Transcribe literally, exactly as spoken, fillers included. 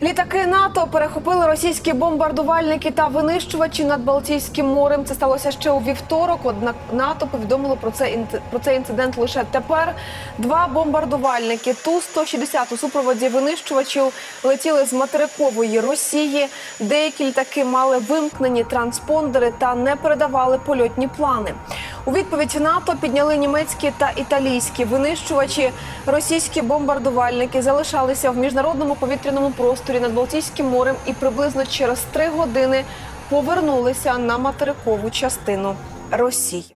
Літаки НАТО перехопили російські бомбардувальники та винищувачі над Балтійським морем. Це сталося ще у вівторок, однак НАТО повідомило про це, про цей інцидент лише тепер. Два бомбардувальники Ту сто шістдесят у супроводі винищувачів летіли з материкової Росії. Деякі літаки мали вимкнені транспондери та не передавали польотні плани. У відповідь НАТО підняли німецькі та італійські винищувачі. Російські бомбардувальники залишалися в міжнародному повітряному просторі над Балтійським морем і приблизно через три години повернулися на материкову частину Росії.